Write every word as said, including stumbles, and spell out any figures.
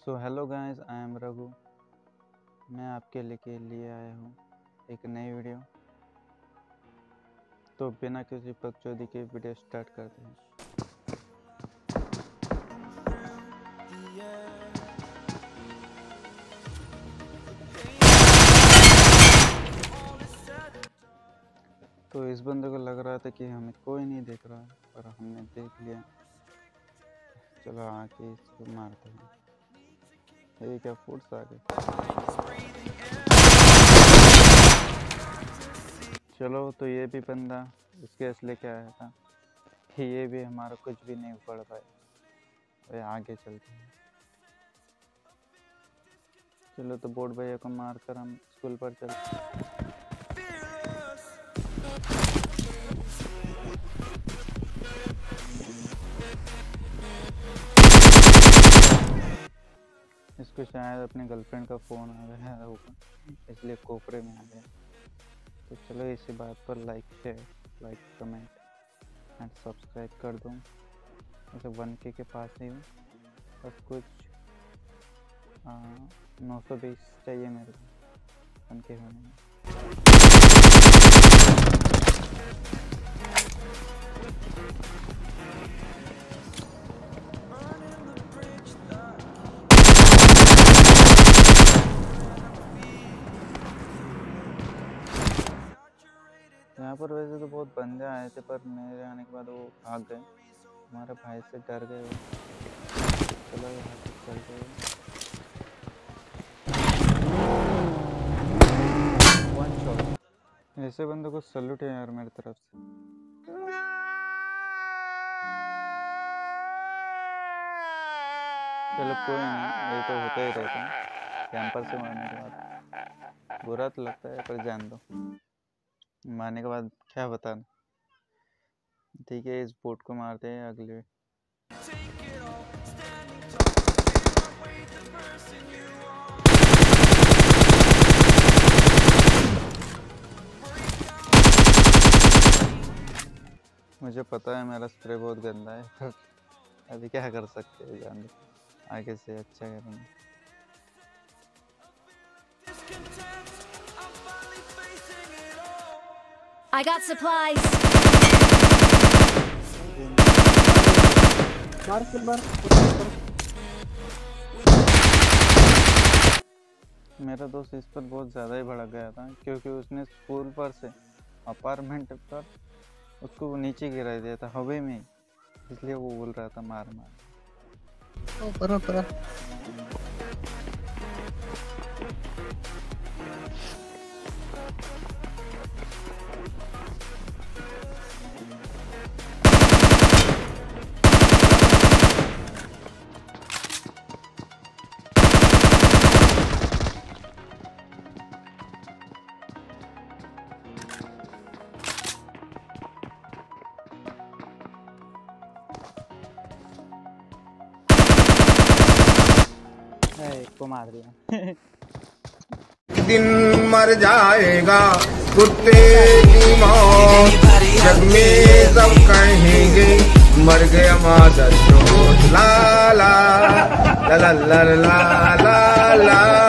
So hello guys, I am Raghu. मैं आपके लिए लिए आया हूँ एक नई वीडियो। तो बिना किसी पगचौदी के वीडियो स्टार्ट करते हैं। तो इस बंदे को लग रहा था कि हमें कोई नहीं देख रहा, पर हमने देख लिया। चलो आके इसको मारते हैं। ये क्या फुट्स आ गए। चलो, तो ये भी बंदा उसके असले क्या आया था कि ये भी हमारा कुछ भी नहीं पढ़ पाए। तो आगे चलते हैं। चलो, तो बोर्ड भैया को मारकर हम स्कूल पर चलते हैं। इसको शायद अपने गर्लफ्रेंड का फ़ोन आ गया होगा, इसलिए कोपरे में आ गया। तो चलो, इसी बात पर like share like comment and subscribe कर दूँ। वैसे वन के के पास ही हूँ, बस कुछ नौ सौ बीस चाहिए मेरे को वन के होने में। यहाँ पर वैसे तो बहुत बंदे आए थे, पर मेरे आने के बाद वो भाग गए। हमारे भाई से डर गए वो। चलो यहाँ से चलते हैं। One shot. ऐसे बंदे को सल्यूट है यार मेरी तरफ से। चलो कोई नहीं, ये तो होता ही रहता है कैंपर से मारने के बाद। बुरा तो लगता है, पर जान दो, मारने के बाद क्या बताना। ठीक है, इस बोट को मारते हैं अगले। मुझे पता है मेरा स्प्रे बहुत गंदा है, पर अभी क्या कर सकते हैं, जान दो, आगे से अच्छा करेंगे। I got supplies. मेरा दोस्त इस पर बहुत ज़्यादा ही भड़क गया था, क्योंकि उसने स्कूल पर से अपार्टमेंट पर उसको वो नीचे गिरा दिया था हवा में, इसलिए वो बोल रहा था मार मार। ओ परा परा। को मार दिया। दिन मर जाएगा कुत्ते की मौत, जग में सब कहेंगे मर गया मादर चोट। ला ला ला ला ला ला ला ला।